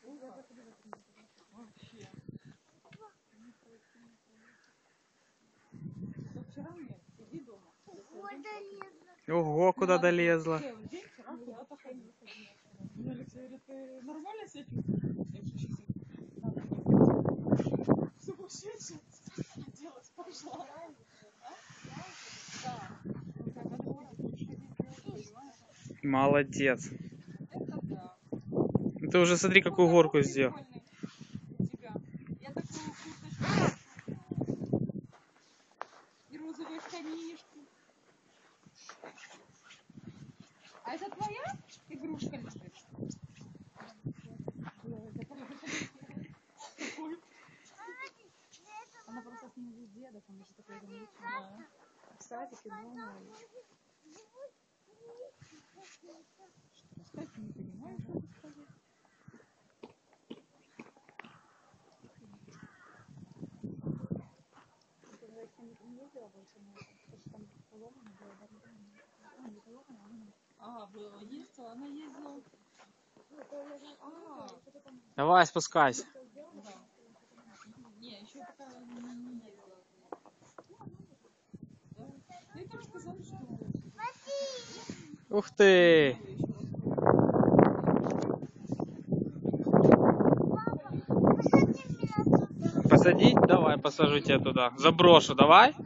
Вообще. Вчера нет, сиди дома. Ого, куда долезла. День вчера куда-то ходила. Мне Алексей говорит, ты нормально себя чувствуешь? Я же сейчас сумасшедшая делать пошла. Молодец. Это да. Ты уже смотри, какую горку сделал. Я такую курточку и розовые штанишки. А это твоя игрушка лежит? Она просто с ним везде, да, там уже такой замечательный. В садике, дома. Что, не понимаешь, что ты сказал? Не ездила больше на это, потому что там поломано было, да? А, не поломано, а было, ездила, она ездила. Давай, спускайся. Не, еще пока не ездила. Ты тоже сказал, что... Ух ты! Посадить? Давай, посажу тебя туда. Заброшу, давай.